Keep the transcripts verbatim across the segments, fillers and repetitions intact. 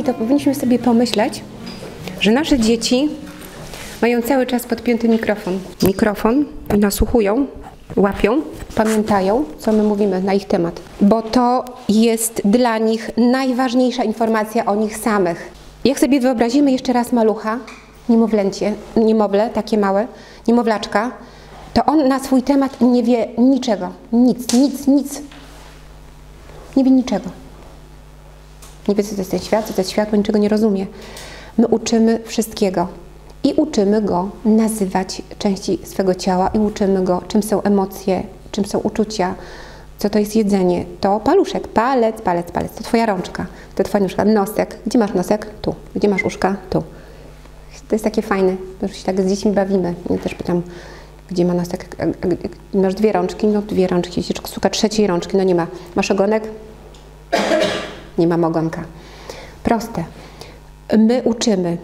kochani, to powinniśmy sobie pomyśleć, że nasze dzieci mają cały czas podpięty mikrofon. Mikrofon i nasłuchują, łapią, pamiętają, co my mówimy na ich temat. Bo to jest dla nich najważniejsza informacja o nich samych. Jak sobie wyobrazimy jeszcze raz malucha, niemowlęcie, niemowlę, takie małe, niemowlaczka, to on na swój temat nie wie niczego. Nic, nic, nic. Nie wie niczego. Nie wie, co to jest ten świat, co to jest światło, niczego nie rozumie. My uczymy wszystkiego. I uczymy go nazywać części swego ciała i uczymy go, czym są emocje, czym są uczucia, co to jest jedzenie. To paluszek, palec, palec, palec. To twoja rączka, to twoja nóżka, nosek. Gdzie masz nosek? Tu. Gdzie masz uszka? Tu. To jest takie fajne, że się tak z dziećmi bawimy. Ja też pytam, gdzie ma nosek? Masz dwie rączki? No dwie rączki. Szuka trzeciej rączki. No nie ma. Masz ogonek? Nie mam ogonka. Proste. My uczymy.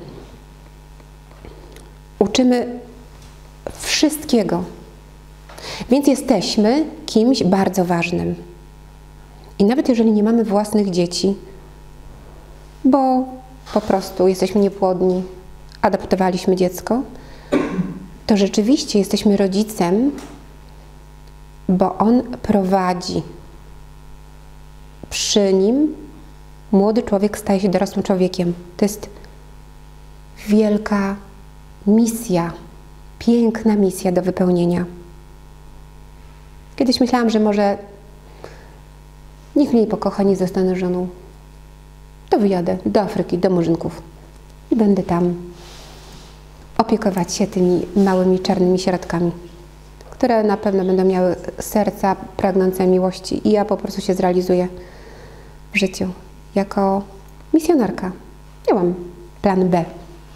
Uczymy wszystkiego. Więc jesteśmy kimś bardzo ważnym. I nawet jeżeli nie mamy własnych dzieci, bo po prostu jesteśmy niepłodni, adoptowaliśmy dziecko, to rzeczywiście jesteśmy rodzicem, bo on prowadzi. Przy nim młody człowiek staje się dorosłym człowiekiem. To jest wielka misja, piękna misja do wypełnienia. Kiedyś myślałam, że może nikt mnie nie pokocha, nie zostanę żoną. To wyjadę do Afryki, do Murzynków i będę tam opiekować się tymi małymi, czarnymi sierotkami, które na pewno będą miały serca pragnące miłości i ja po prostu się zrealizuję w życiu jako misjonarka. Nie mam plan B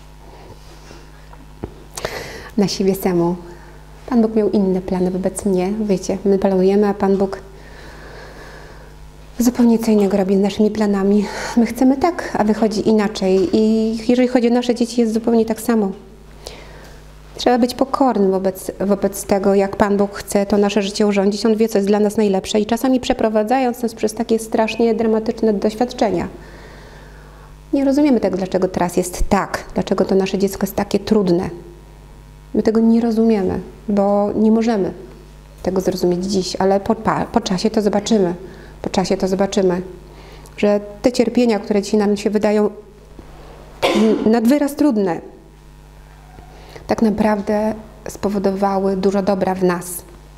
na siebie samą. Pan Bóg miał inne plany wobec mnie, wiecie, my planujemy, a Pan Bóg zupełnie co innego robi z naszymi planami. My chcemy tak, a wychodzi inaczej i jeżeli chodzi o nasze dzieci, jest zupełnie tak samo. Trzeba być pokornym wobec, wobec tego, jak Pan Bóg chce to nasze życie urządzić. On wie, co jest dla nas najlepsze i czasami przeprowadzając nas przez takie strasznie dramatyczne doświadczenia. Nie rozumiemy tego, dlaczego teraz jest tak, dlaczego to nasze dziecko jest takie trudne. My tego nie rozumiemy, bo nie możemy tego zrozumieć dziś, ale po, po czasie to zobaczymy. Po czasie to zobaczymy, że te cierpienia, które ci nam się wydają nad wyraz trudne, tak naprawdę spowodowały dużo dobra w nas.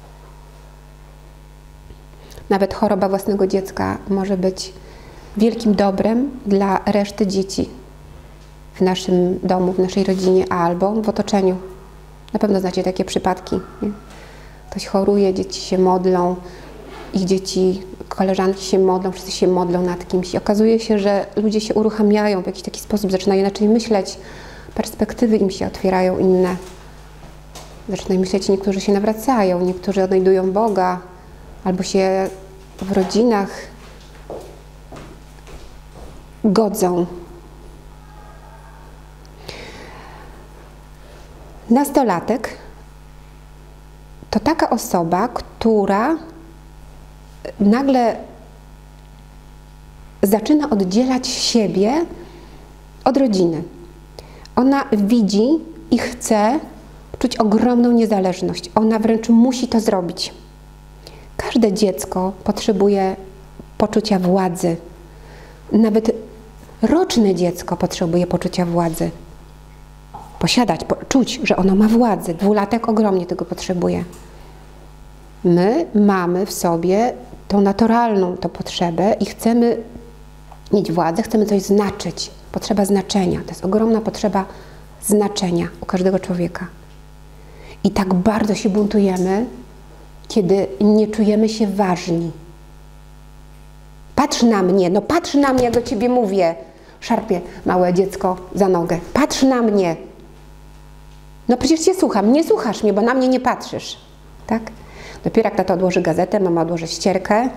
Nawet choroba własnego dziecka może być wielkim dobrem dla reszty dzieci w naszym domu, w naszej rodzinie albo w otoczeniu. Na pewno znacie takie przypadki. Nie? Ktoś choruje, dzieci się modlą, ich dzieci, koleżanki się modlą, wszyscy się modlą nad kimś. I okazuje się, że ludzie się uruchamiają w jakiś taki sposób, zaczynają inaczej myśleć, perspektywy im się otwierają inne. Zaczynają myśleć, niektórzy się nawracają, niektórzy odnajdują Boga, albo się w rodzinach godzą. Nastolatek to taka osoba, która nagle zaczyna oddzielać siebie od rodziny. Ona widzi i chce czuć ogromną niezależność. Ona wręcz musi to zrobić. Każde dziecko potrzebuje poczucia władzy. Nawet roczne dziecko potrzebuje poczucia władzy. Posiadać, czuć, że ono ma władzę. Dwulatek ogromnie tego potrzebuje. My mamy w sobie tą naturalną tą potrzebę i chcemy mieć władzę, chcemy coś znaczyć. Potrzeba znaczenia. To jest ogromna potrzeba znaczenia u każdego człowieka. I tak bardzo się buntujemy, kiedy nie czujemy się ważni. Patrz na mnie, no patrz na mnie, jak do ciebie mówię. Szarpie małe dziecko za nogę. Patrz na mnie. No przecież cię słucham. Nie słuchasz mnie, bo na mnie nie patrzysz. Tak? Dopiero jak tato odłoży gazetę, mama odłoży ścierkę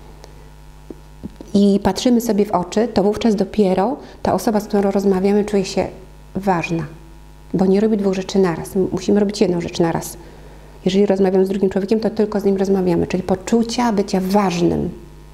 i patrzymy sobie w oczy, to wówczas dopiero ta osoba, z którą rozmawiamy, czuje się ważna. Bo nie robi dwóch rzeczy naraz. Musimy robić jedną rzecz naraz. Jeżeli rozmawiamy z drugim człowiekiem, to tylko z nim rozmawiamy, czyli poczucia bycia ważnym.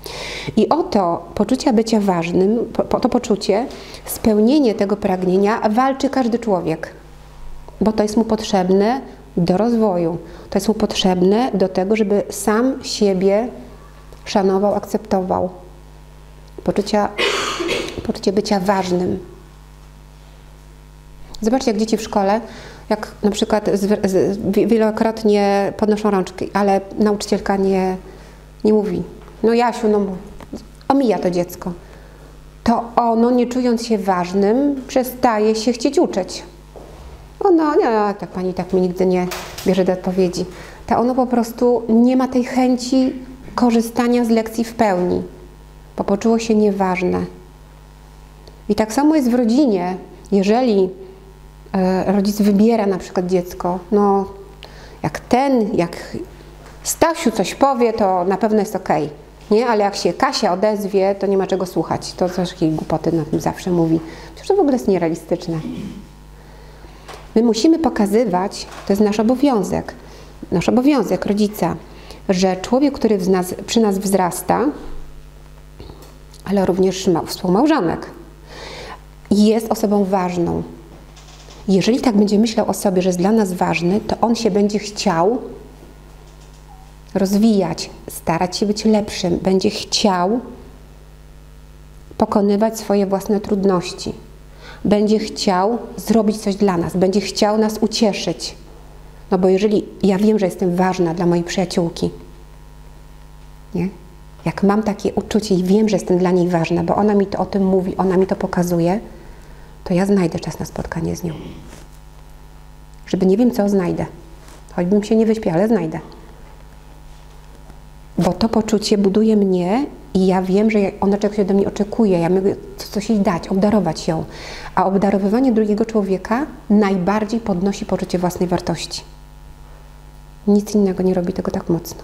I o to poczucia bycia ważnym, po to poczucie, spełnienie tego pragnienia walczy każdy człowiek. Bo to jest mu potrzebne do rozwoju. To jest mu potrzebne do tego, żeby sam siebie szanował, akceptował. Poczucia, poczucie bycia ważnym. Zobaczcie, jak dzieci w szkole, jak na przykład z, z, wielokrotnie podnoszą rączki, ale nauczycielka nie, nie mówi. No Jasiu, no omija to dziecko. To ono, nie czując się ważnym, przestaje się chcieć uczyć. Ono, nie, tak pani tak mi nigdy nie bierze do odpowiedzi. To ono po prostu nie ma tej chęci korzystania z lekcji w pełni, bo poczuło się nieważne. I tak samo jest w rodzinie, jeżeli e, rodzic wybiera na przykład dziecko, no jak ten, jak Stasiu coś powie, to na pewno jest okej. Nie, ale jak się Kasia odezwie, to nie ma czego słuchać. To coś takiej głupoty na tym zawsze mówi. Przecież to w ogóle jest nierealistyczne. My musimy pokazywać, to jest nasz obowiązek, nasz obowiązek rodzica, że człowiek, który w nas, przy nas wzrasta, ale również współmałżonek, jest osobą ważną. Jeżeli tak będzie myślał o sobie, że jest dla nas ważny, to on się będzie chciał rozwijać, starać się być lepszym, będzie chciał pokonywać swoje własne trudności, będzie chciał zrobić coś dla nas, będzie chciał nas ucieszyć. No bo jeżeli ja wiem, że jestem ważna dla mojej przyjaciółki, nie? Jak mam takie uczucie i wiem, że jestem dla niej ważna, bo ona mi to o tym mówi, ona mi to pokazuje, to ja znajdę czas na spotkanie z nią. Żeby nie wiem, co znajdę. Choćbym się nie wyśpiała, ale znajdę. Bo to poczucie buduje mnie i ja wiem, że ona czegoś ode mnie oczekuje, ja mogę coś jej dać, obdarować ją. A obdarowywanie drugiego człowieka najbardziej podnosi poczucie własnej wartości. Nic innego nie robi tego tak mocno.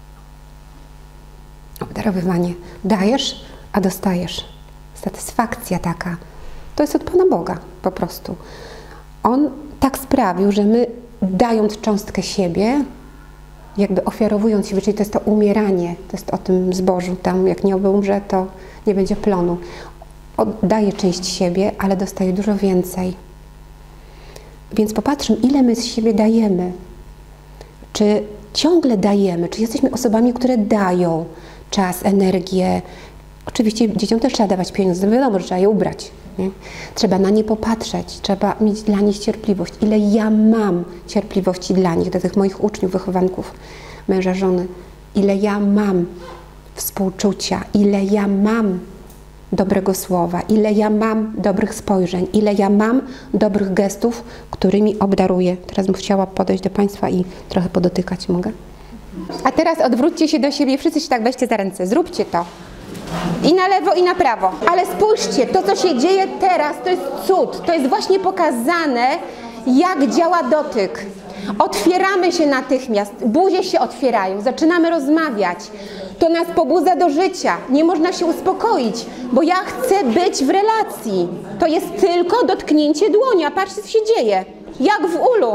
Obdarowywanie. Dajesz, a dostajesz. Satysfakcja taka. To jest od Pana Boga po prostu. On tak sprawił, że my, dając cząstkę siebie, jakby ofiarowując siebie, czyli to jest to umieranie, to jest o tym zbożu, tam jak nie umrze, to nie będzie plonu. Oddaje część siebie, ale dostaje dużo więcej. Więc popatrzmy, ile my z siebie dajemy. Czy ciągle dajemy, czy jesteśmy osobami, które dają czas, energię. Oczywiście dzieciom też trzeba dawać pieniądze, wiadomo, że trzeba je ubrać. Nie? Trzeba na nie popatrzeć, trzeba mieć dla nich cierpliwość. Ile ja mam cierpliwości dla nich, dla tych moich uczniów, wychowanków, męża, żony. Ile ja mam współczucia, ile ja mam dobrego słowa, ile ja mam dobrych spojrzeń, ile ja mam dobrych gestów, którymi obdaruję. Teraz bym chciała podejść do Państwa i trochę podotykać. Mogę? A teraz odwróćcie się do siebie, wszyscy się tak weźcie za ręce. Zróbcie to. I na lewo, i na prawo. Ale spójrzcie, to co się dzieje teraz, to jest cud. To jest właśnie pokazane, jak działa dotyk. Otwieramy się natychmiast, buzie się otwierają, zaczynamy rozmawiać. To nas pobudza do życia. Nie można się uspokoić, bo ja chcę być w relacji. To jest tylko dotknięcie dłoni, a patrzcie, co się dzieje. Jak w ulu.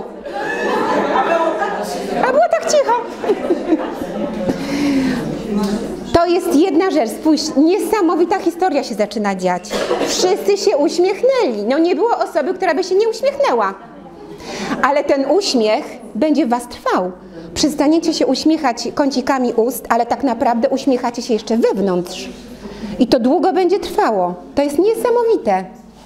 A było tak cicho. To jest jedna rzecz, spójrz, niesamowita historia się zaczyna dziać. Wszyscy się uśmiechnęli. No nie było osoby, która by się nie uśmiechnęła. Ale ten uśmiech będzie w was trwał. Przestaniecie się uśmiechać kącikami ust, ale tak naprawdę uśmiechacie się jeszcze wewnątrz. I to długo będzie trwało. To jest niesamowite.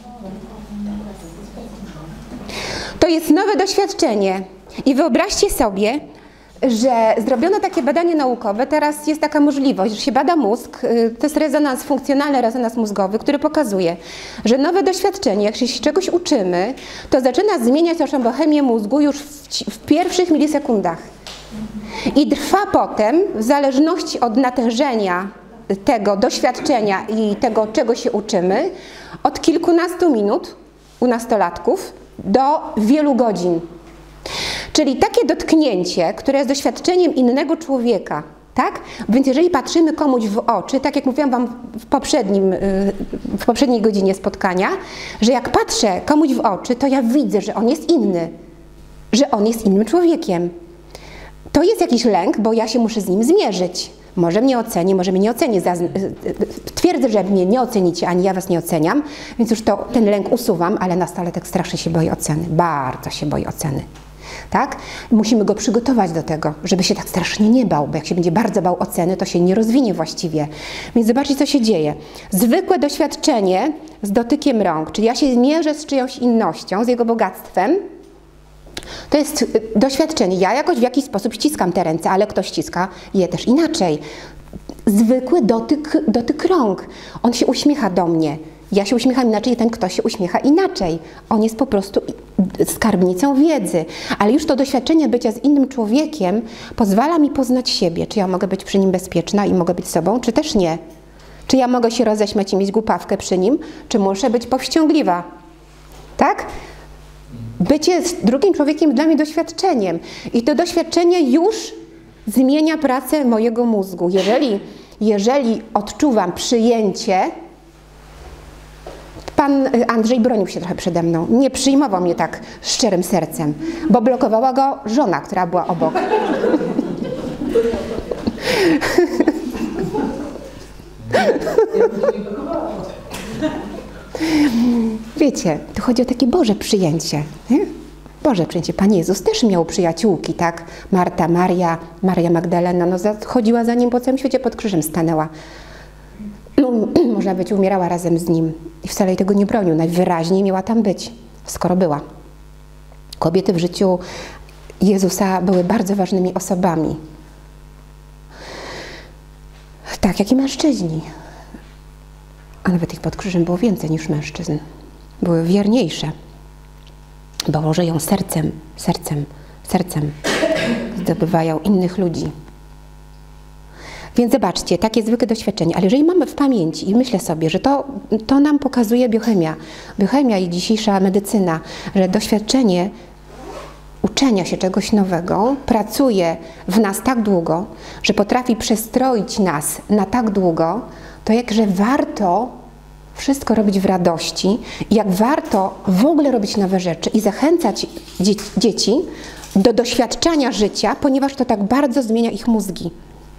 To jest nowe doświadczenie. I wyobraźcie sobie, że zrobiono takie badanie naukowe, teraz jest taka możliwość, że się bada mózg, to jest rezonans, funkcjonalny rezonans mózgowy, który pokazuje, że nowe doświadczenie, jak się czegoś uczymy, to zaczyna zmieniać naszą biochemię mózgu już w, w pierwszych milisekundach. I trwa potem, w zależności od natężenia tego doświadczenia i tego, czego się uczymy, od kilkunastu minut u nastolatków do wielu godzin. Czyli takie dotknięcie, które jest doświadczeniem innego człowieka, tak? Więc jeżeli patrzymy komuś w oczy, tak jak mówiłam Wam w, poprzednim, w poprzedniej godzinie spotkania, że jak patrzę komuś w oczy, to ja widzę, że on jest inny, że on jest innym człowiekiem. To jest jakiś lęk, bo ja się muszę z nim zmierzyć. Może mnie oceni, może mnie nie oceni. Twierdzę, że mnie nie ocenicie, ani ja was nie oceniam, więc już to, ten lęk usuwam, ale nastolatek strasznie się boi oceny. Bardzo się boi oceny. Tak? Musimy go przygotować do tego, żeby się tak strasznie nie bał, bo jak się będzie bardzo bał oceny, to się nie rozwinie właściwie. Więc zobaczcie, co się dzieje. Zwykłe doświadczenie z dotykiem rąk, czyli ja się mierzę z czyjąś innością, z jego bogactwem, to jest doświadczenie. Ja jakoś w jakiś sposób ściskam te ręce, ale ktoś ściska je też inaczej. Zwykły dotyk, dotyk rąk. On się uśmiecha do mnie. Ja się uśmiecham inaczej, ten ktoś się uśmiecha inaczej. On jest po prostu skarbnicą wiedzy. Ale już to doświadczenie bycia z innym człowiekiem pozwala mi poznać siebie. Czy ja mogę być przy nim bezpieczna i mogę być sobą, czy też nie. Czy ja mogę się roześmiać i mieć głupawkę przy nim, czy muszę być powściągliwa. Tak? Bycie z drugim człowiekiem dla mnie doświadczeniem. I to doświadczenie już zmienia pracę mojego mózgu. Jeżeli, jeżeli odczuwam przyjęcie, pan Andrzej bronił się trochę przede mną. Nie przyjmował mnie tak szczerym sercem, bo blokowała go żona, która była obok. Wiecie, tu chodzi o takie Boże przyjęcie. Nie? Boże przyjęcie. Pan Jezus też miał przyjaciółki, tak? Marta, Maria, Maria Magdalena, no chodziła za nim po całym świecie, pod krzyżem stanęła. No, można być, umierała razem z nim. I wcale jej tego nie bronił. Najwyraźniej miała tam być, skoro była. Kobiety w życiu Jezusa były bardzo ważnymi osobami. Tak, jak i mężczyźni. A nawet ich pod krzyżem było więcej niż mężczyzn. Były wierniejsze. Bo żyją sercem, sercem, sercem. Zdobywają innych ludzi. Więc zobaczcie, takie zwykłe doświadczenie. Ale jeżeli mamy w pamięci i myślę sobie, że to, to nam pokazuje biochemia, biochemia i dzisiejsza medycyna, że doświadczenie uczenia się czegoś nowego pracuje w nas tak długo, że potrafi przestroić nas na tak długo, to jakże warto wszystko robić w radości i jak warto w ogóle robić nowe rzeczy i zachęcać dzie dzieci do doświadczania życia, ponieważ to tak bardzo zmienia ich mózgi.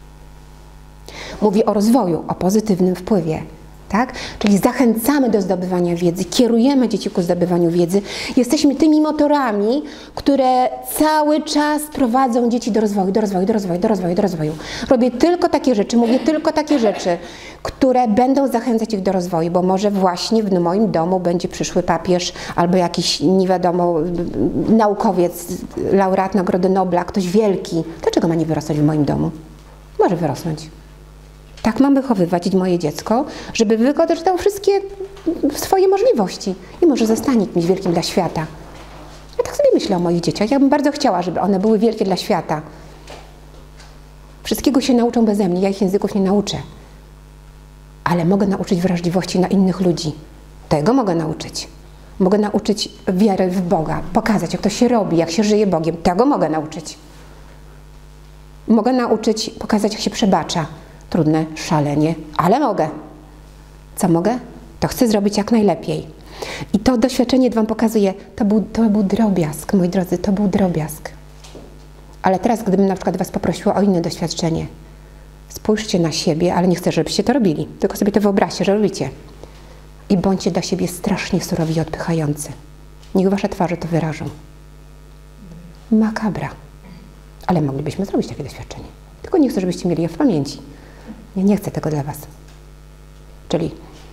Mówię o rozwoju, o pozytywnym wpływie. Tak? Czyli zachęcamy do zdobywania wiedzy, kierujemy dzieci ku zdobywaniu wiedzy. Jesteśmy tymi motorami, które cały czas prowadzą dzieci do rozwoju, do rozwoju, do rozwoju, do rozwoju, do rozwoju. Robię tylko takie rzeczy, mówię tylko takie rzeczy, które będą zachęcać ich do rozwoju, bo może właśnie w moim domu będzie przyszły papież albo jakiś, nie wiadomo, naukowiec, laureat Nagrody Nobla, ktoś wielki. Dlaczego ma nie wyrosnąć w moim domu? Może wyrosnąć. Tak mam wychowywać moje dziecko, żeby wykorzystał wszystkie swoje możliwości i może zostanie kimś wielkim dla świata. Ja tak sobie myślę o moich dzieciach. Ja bym bardzo chciała, żeby one były wielkie dla świata. Wszystkiego się nauczą beze mnie, ja ich języków nie nauczę. Ale mogę nauczyć wrażliwości na innych ludzi. Tego mogę nauczyć. Mogę nauczyć wiary w Boga, pokazać, jak to się robi, jak się żyje Bogiem. Tego mogę nauczyć. Mogę nauczyć, pokazać, jak się przebacza. Trudne, szalenie, ale mogę. Co mogę? To chcę zrobić jak najlepiej. I to doświadczenie Wam pokazuje, to był, to był drobiazg, moi drodzy, to był drobiazg. Ale teraz, gdybym na przykład Was poprosiła o inne doświadczenie, spójrzcie na siebie, ale nie chcę, żebyście to robili, tylko sobie to wyobraźcie, że robicie. I bądźcie dla siebie strasznie surowi i odpychający. Niech Wasze twarze to wyrażą. Makabra. Ale moglibyśmy zrobić takie doświadczenie. Tylko nie chcę, żebyście mieli je w pamięci. Ja nie chcę tego dla Was. Czyli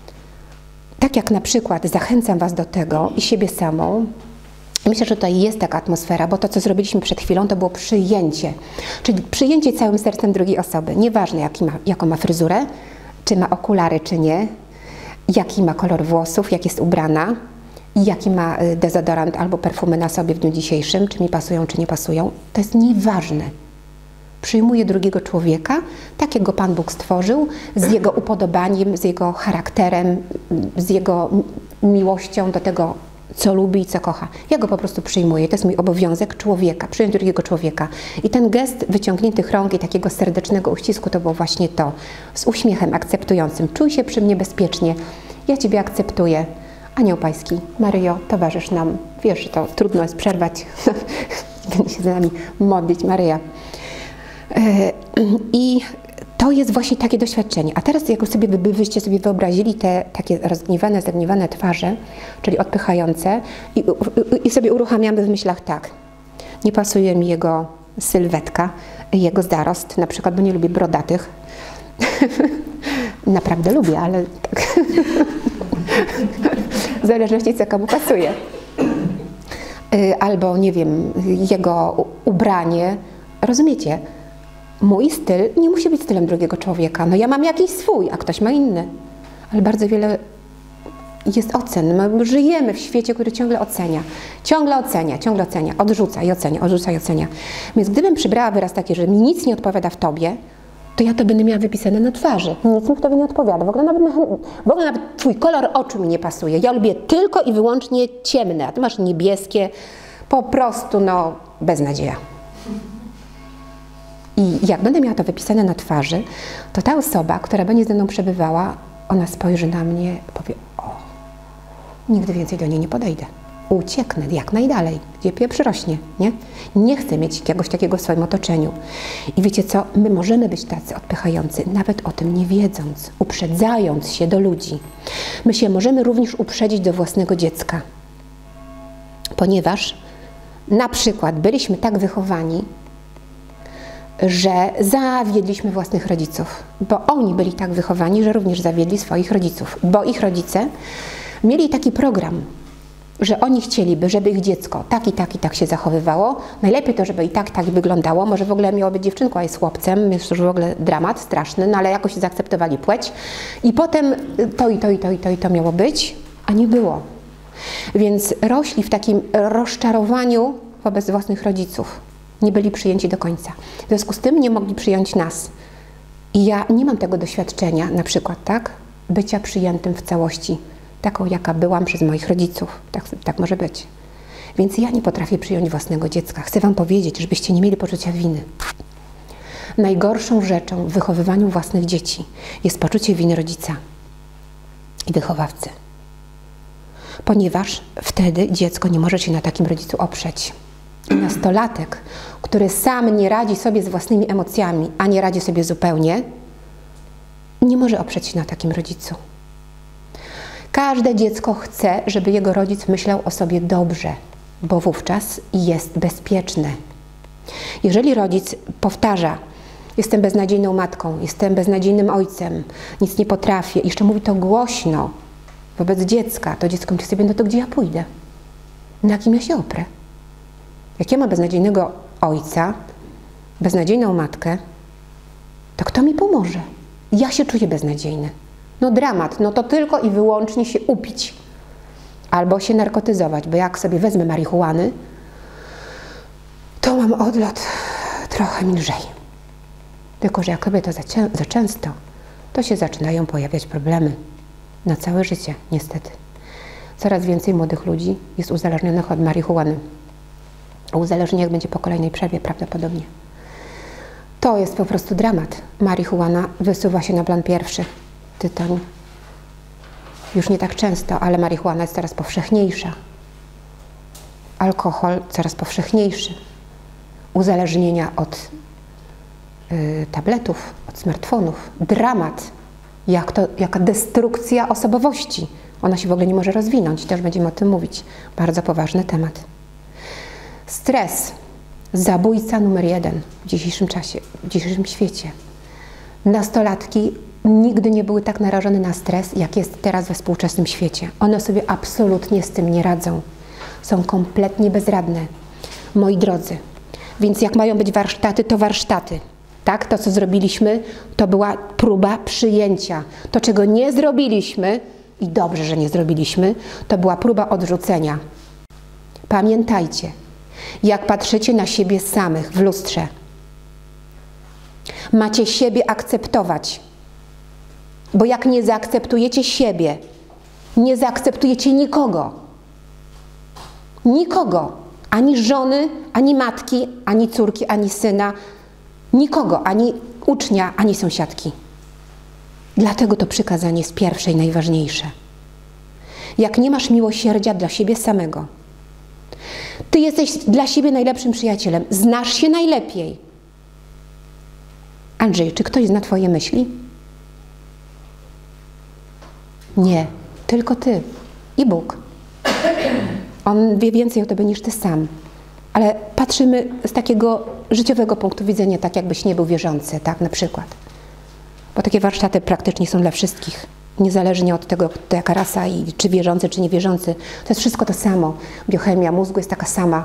tak jak na przykład zachęcam Was do tego i siebie samą, myślę, że tutaj jest taka atmosfera, bo to, co zrobiliśmy przed chwilą, to było przyjęcie. Czyli przyjęcie całym sercem drugiej osoby. Nieważne, jaki ma, jaką ma fryzurę, czy ma okulary, czy nie, jaki ma kolor włosów, jak jest ubrana, jaki ma dezodorant albo perfumy na sobie w dniu dzisiejszym, czy mi pasują, czy nie pasują. To jest nieważne. Przyjmuje drugiego człowieka, tak jak go Pan Bóg stworzył, z jego upodobaniem, z jego charakterem, z jego miłością do tego, co lubi i co kocha. Ja go po prostu przyjmuję. To jest mój obowiązek człowieka, przyjąć drugiego człowieka. I ten gest wyciągniętych rąk i takiego serdecznego uścisku to było właśnie to. Z uśmiechem akceptującym. Czuj się przy mnie bezpiecznie. Ja Ciebie akceptuję. Anioł Pański, Maryjo, towarzysz nam. Wiesz, że to trudno jest przerwać. Będzie się za nami modlić, Maryja. I To jest właśnie takie doświadczenie. A teraz jak sobie wy byście sobie wyobrazili te takie rozgniewane, zagniewane twarze, czyli odpychające i, i, i sobie uruchamiamy w myślach tak. Nie pasuje mi jego sylwetka, jego zarost, na przykład, bo nie lubię brodatych. Naprawdę lubię, ale tak. W zależności co komu pasuje. Albo, nie wiem, jego ubranie. Rozumiecie? Mój styl nie musi być stylem drugiego człowieka. No ja mam jakiś swój, a ktoś ma inny. Ale bardzo wiele jest ocen. My żyjemy w świecie, który ciągle ocenia. Ciągle ocenia, ciągle ocenia. Odrzuca i ocenia, odrzuca i ocenia. Więc gdybym przybrała wyraz taki, że mi nic nie odpowiada w tobie, to ja to będę miała wypisane na twarzy. Nic mi w tobie nie odpowiada. W ogóle nawet, w ogóle nawet twój kolor oczu mi nie pasuje. Ja lubię tylko i wyłącznie ciemne, a ty masz niebieskie. Po prostu, no, beznadzieja. I jak będę miała to wypisane na twarzy, to ta osoba, która będzie ze mną przebywała, ona spojrzy na mnie i powie: o, nigdy więcej do niej nie podejdę. Ucieknę jak najdalej, gdzie pieprz rośnie, nie? Nie chcę mieć jakiegoś takiego w swoim otoczeniu. I wiecie co? My możemy być tacy odpychający, nawet o tym nie wiedząc, uprzedzając się do ludzi. My się możemy również uprzedzić do własnego dziecka. Ponieważ na przykład byliśmy tak wychowani, że zawiedliśmy własnych rodziców, bo oni byli tak wychowani, że również zawiedli swoich rodziców, bo ich rodzice mieli taki program, że oni chcieliby, żeby ich dziecko tak i tak i tak się zachowywało, najlepiej to, żeby i tak tak wyglądało, może w ogóle miało być dziewczynką, a jest chłopcem, jest już w ogóle dramat straszny, no ale jakoś zaakceptowali płeć i potem to i to i to i to i to miało być, a nie było. Więc rośli w takim rozczarowaniu wobec własnych rodziców. Nie byli przyjęci do końca. W związku z tym nie mogli przyjąć nas. I ja nie mam tego doświadczenia, na przykład, tak, bycia przyjętym w całości, taką, jaka byłam przez moich rodziców. Tak, tak może być. Więc ja nie potrafię przyjąć własnego dziecka. Chcę wam powiedzieć, żebyście nie mieli poczucia winy. Najgorszą rzeczą w wychowywaniu własnych dzieci jest poczucie winy rodzica i wychowawcy. Ponieważ wtedy dziecko nie może się na takim rodzicu oprzeć. I nastolatek, który sam nie radzi sobie z własnymi emocjami, a nie radzi sobie zupełnie, nie może oprzeć się na takim rodzicu. Każde dziecko chce, żeby jego rodzic myślał o sobie dobrze, bo wówczas jest bezpieczne. Jeżeli rodzic powtarza: jestem beznadziejną matką, jestem beznadziejnym ojcem, nic nie potrafię, jeszcze mówi to głośno wobec dziecka, to dziecko myśli sobie: no to gdzie ja pójdę? Na kim ja się oprę? Jak ja mam beznadziejnego ojca, beznadziejną matkę, to kto mi pomoże? Ja się czuję beznadziejny. No dramat, no to tylko i wyłącznie się upić. Albo się narkotyzować, bo jak sobie wezmę marihuany, to mam odlot trochę mi lżej. Tylko że jak robię to za, za często, to się zaczynają pojawiać problemy. Na całe życie, niestety. Coraz więcej młodych ludzi jest uzależnionych od marihuany. A uzależnienie będzie po kolejnej przerwie prawdopodobnie. To jest po prostu dramat. Marihuana wysuwa się na plan pierwszy. Tytoń już nie tak często, ale marihuana jest coraz powszechniejsza. Alkohol coraz powszechniejszy. Uzależnienia od y, tabletów, od smartfonów. Dramat. Jak to, jaka destrukcja osobowości. Ona się w ogóle nie może rozwinąć. Też będziemy o tym mówić. Bardzo poważny temat. Stres. Zabójca numer jeden w dzisiejszym czasie, w dzisiejszym świecie. Nastolatki nigdy nie były tak narażone na stres, jak jest teraz we współczesnym świecie. One sobie absolutnie z tym nie radzą. Są kompletnie bezradne. Moi drodzy, więc jak mają być warsztaty, to warsztaty. Tak? To, co zrobiliśmy, to była próba przyjęcia. To, czego nie zrobiliśmy, i dobrze, że nie zrobiliśmy, to była próba odrzucenia. Pamiętajcie, jak patrzycie na siebie samych w lustrze, macie siebie akceptować. Bo jak nie zaakceptujecie siebie, nie zaakceptujecie nikogo. Nikogo. Ani żony, ani matki, ani córki, ani syna. Nikogo. Ani ucznia, ani sąsiadki. Dlatego to przykazanie jest pierwsze i najważniejsze. Jak nie masz miłosierdzia dla siebie samego, ty jesteś dla siebie najlepszym przyjacielem. Znasz się najlepiej. Andrzej, czy ktoś zna twoje myśli? Nie, tylko ty i Bóg. On wie więcej o tobie niż ty sam. Ale patrzymy z takiego życiowego punktu widzenia, tak jakbyś nie był wierzący, tak na przykład. Bo takie warsztaty praktycznie są dla wszystkich. Niezależnie od tego, to jaka rasa i czy wierzący, czy niewierzący. To jest wszystko to samo. Biochemia mózgu jest taka sama.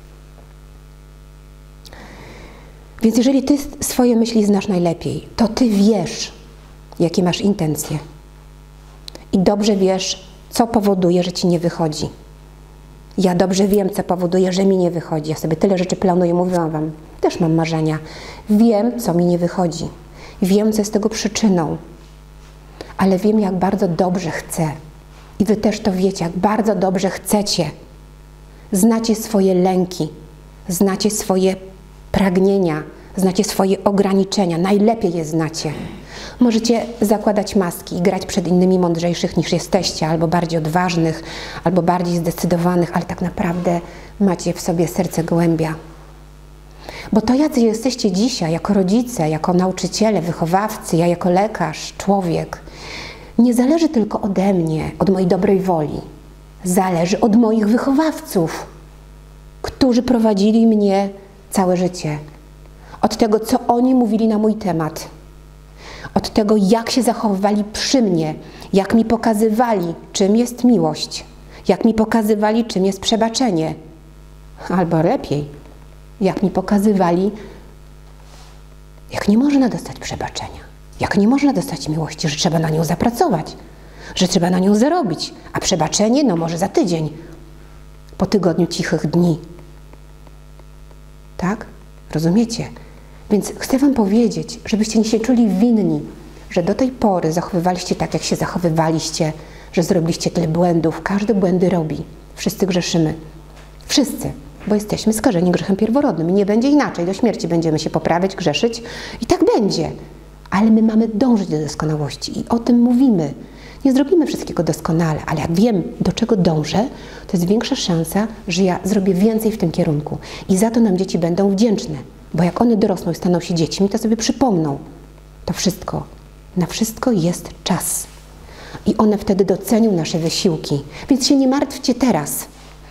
Więc jeżeli ty swoje myśli znasz najlepiej, to ty wiesz, jakie masz intencje. I dobrze wiesz, co powoduje, że ci nie wychodzi. Ja dobrze wiem, co powoduje, że mi nie wychodzi. Ja sobie tyle rzeczy planuję, mówiłam wam. Też mam marzenia. Wiem, co mi nie wychodzi. Wiem, co jest tego przyczyną. Ale wiem, jak bardzo dobrze chcę. I wy też to wiecie, jak bardzo dobrze chcecie. Znacie swoje lęki. Znacie swoje pragnienia. Znacie swoje ograniczenia. Najlepiej je znacie. Możecie zakładać maski i grać przed innymi mądrzejszych niż jesteście, albo bardziej odważnych, albo bardziej zdecydowanych, ale tak naprawdę macie w sobie serce gołębia. Bo to, jacy jesteście dzisiaj, jako rodzice, jako nauczyciele, wychowawcy, ja jako lekarz, człowiek, nie zależy tylko ode mnie, od mojej dobrej woli. Zależy od moich wychowawców, którzy prowadzili mnie całe życie. Od tego, co oni mówili na mój temat. Od tego, jak się zachowywali przy mnie, jak mi pokazywali, czym jest miłość, jak mi pokazywali, czym jest przebaczenie. Albo lepiej, jak mi pokazywali, jak nie można dostać przebaczenia, jak nie można dostać miłości, że trzeba na nią zapracować, że trzeba na nią zarobić, a przebaczenie, no może za tydzień, po tygodniu cichych dni. Tak? Rozumiecie? Więc chcę wam powiedzieć, żebyście nie się czuli winni, że do tej pory zachowywaliście tak, jak się zachowywaliście, że zrobiliście tyle błędów. Każdy błędy robi. Wszyscy grzeszymy. Wszyscy. Bo jesteśmy skażeni grzechem pierworodnym. I nie będzie inaczej. Do śmierci będziemy się poprawiać, grzeszyć. I tak będzie. Ale my mamy dążyć do doskonałości. I o tym mówimy. Nie zrobimy wszystkiego doskonale, ale jak wiem, do czego dążę, to jest większa szansa, że ja zrobię więcej w tym kierunku. I za to nam dzieci będą wdzięczne. Bo jak one dorosną i staną się dziećmi, to sobie przypomną to wszystko. Na wszystko jest czas. I one wtedy docenią nasze wysiłki. Więc się nie martwcie teraz,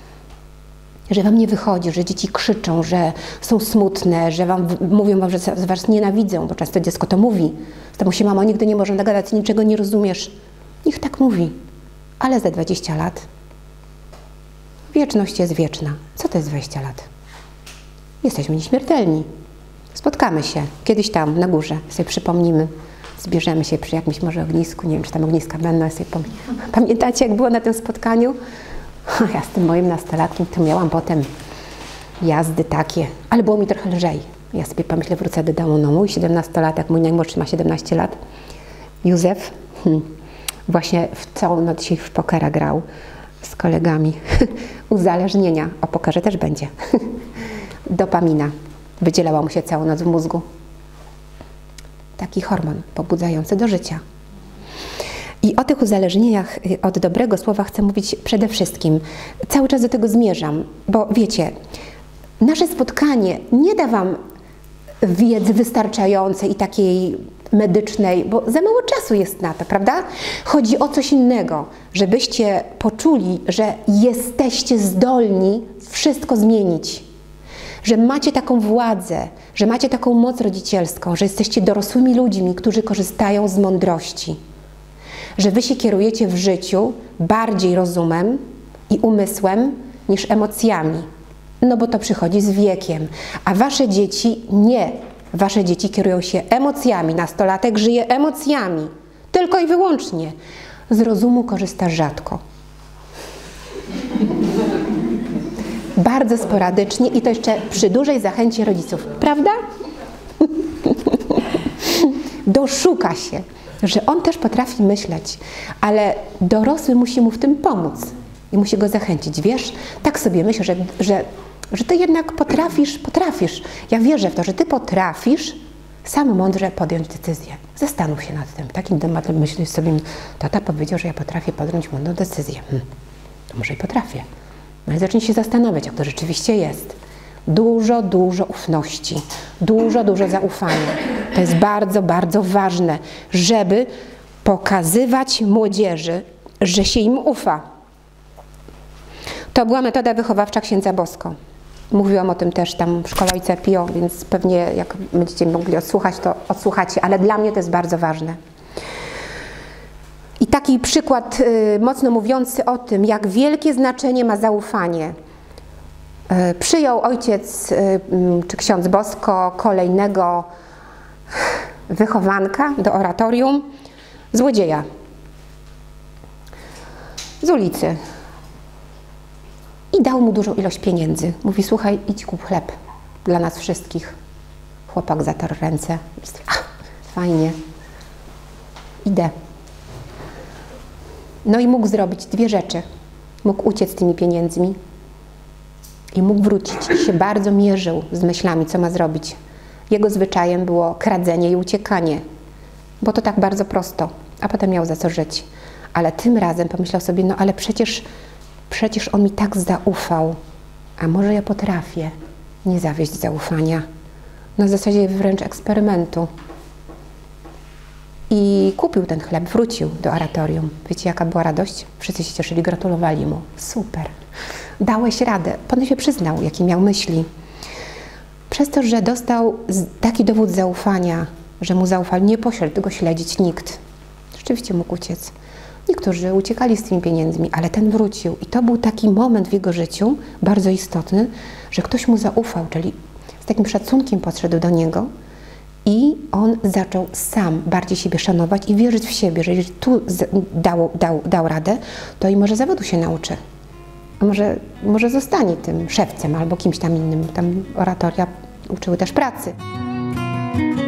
że wam nie wychodzi, że dzieci krzyczą, że są smutne, że wam mówią wam, że was nienawidzą, bo często dziecko to mówi. Z tobą się mamo nigdy nie może dogadać, niczego nie rozumiesz. Niech tak mówi. Ale za dwadzieścia lat wieczność jest wieczna. Co to jest dwadzieścia lat? Jesteśmy nieśmiertelni. Spotkamy się kiedyś tam na górze, sobie przypomnimy, zbierzemy się przy jakimś może ognisku, nie wiem, czy tam ogniska będą, sobie pom... Pamiętacie, jak było na tym spotkaniu? Ja z tym moim nastolatkiem to miałam potem jazdy takie, ale było mi trochę lżej. Ja sobie pomyślę, wrócę do domu, no mój siedemnastolatek, mój najmłodszy ma siedemnaście lat, Józef, hmm, właśnie w całą noc dzisiaj w pokera grał z kolegami. Uzależnienia, o pokerze też będzie. Dopamina. Wydzielała mu się całą noc w mózgu. Taki hormon pobudzający do życia. I o tych uzależnieniach od dobrego słowa chcę mówić przede wszystkim. Cały czas do tego zmierzam, bo wiecie, nasze spotkanie nie da wam wiedzy wystarczającej i takiej medycznej, bo za mało czasu jest na to, prawda? Chodzi o coś innego, żebyście poczuli, że jesteście zdolni wszystko zmienić. Że macie taką władzę, że macie taką moc rodzicielską, że jesteście dorosłymi ludźmi, którzy korzystają z mądrości. Że wy się kierujecie w życiu bardziej rozumem i umysłem niż emocjami. No bo to przychodzi z wiekiem. A wasze dzieci nie. Wasze dzieci kierują się emocjami. Nastolatek żyje emocjami. Tylko i wyłącznie. Z rozumu korzysta rzadko. Bardzo sporadycznie i to jeszcze przy dużej zachęcie rodziców. Prawda? Doszuka się, że on też potrafi myśleć, ale dorosły musi mu w tym pomóc i musi go zachęcić. Wiesz, tak sobie myślę, że, że, że ty jednak potrafisz, potrafisz. Ja wierzę w to, że ty potrafisz sam mądrze podjąć decyzję. Zastanów się nad tym. Takim tematem myślisz sobie, tata powiedział, że ja potrafię podjąć mądrą decyzję. Hm, to może i potrafię. No i zacznij się zastanawiać, jak to rzeczywiście jest. Dużo, dużo ufności, dużo, dużo zaufania. To jest bardzo, bardzo ważne, żeby pokazywać młodzieży, że się im ufa. To była metoda wychowawcza księdza Bosko. Mówiłam o tym też tam w szkole Ojca Pio, więc pewnie jak będziecie mogli odsłuchać, to odsłuchacie, ale dla mnie to jest bardzo ważne. I taki przykład y, mocno mówiący o tym, jak wielkie znaczenie ma zaufanie. Y, przyjął ojciec, y, y, czy ksiądz Bosko, kolejnego wychowanka do oratorium, złodzieja z ulicy. I dał mu dużą ilość pieniędzy. Mówi, słuchaj, idź kup chleb dla nas wszystkich. Chłopak zatarł ręce. Ach, fajnie. Idę. No i mógł zrobić dwie rzeczy. Mógł uciec tymi pieniędzmi i mógł wrócić. I się bardzo mierzył z myślami, co ma zrobić. Jego zwyczajem było kradzenie i uciekanie, bo to tak bardzo prosto, a potem miał za co żyć. Ale tym razem pomyślał sobie, no ale przecież, przecież on mi tak zaufał, a może ja potrafię nie zawieść zaufania. Na zasadzie wręcz eksperymentu. I kupił ten chleb, wrócił do oratorium. Wiecie, jaka była radość? Wszyscy się cieszyli, gratulowali mu. Super, dałeś radę. Potem się przyznał, jakie miał myśli. Przez to, że dostał taki dowód zaufania, że mu zaufał, nie poszedł go śledzić nikt. Rzeczywiście mógł uciec. Niektórzy uciekali z tymi pieniędzmi, ale ten wrócił. I to był taki moment w jego życiu, bardzo istotny, że ktoś mu zaufał, czyli z takim szacunkiem podszedł do niego i on zaczął sam bardziej siebie szanować i wierzyć w siebie, że jeżeli tu dał, dał, dał radę, to i może zawodu się nauczy. A może, może zostanie tym szewcem albo kimś tam innym. Tam oratoria uczyły też pracy.